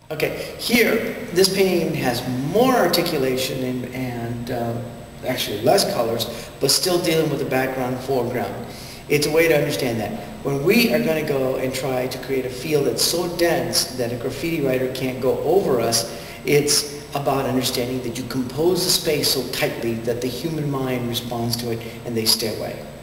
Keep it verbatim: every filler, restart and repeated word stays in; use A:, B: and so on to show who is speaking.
A: Okay, here, this painting has more articulation and, and uh, actually less colors, but still dealing with the background and foreground. It's a way to understand that. When we are going to go and try to create a field that's so dense that a graffiti writer can't go over us, it's about understanding that you compose the space so tightly that the human mind responds to it and they stay away.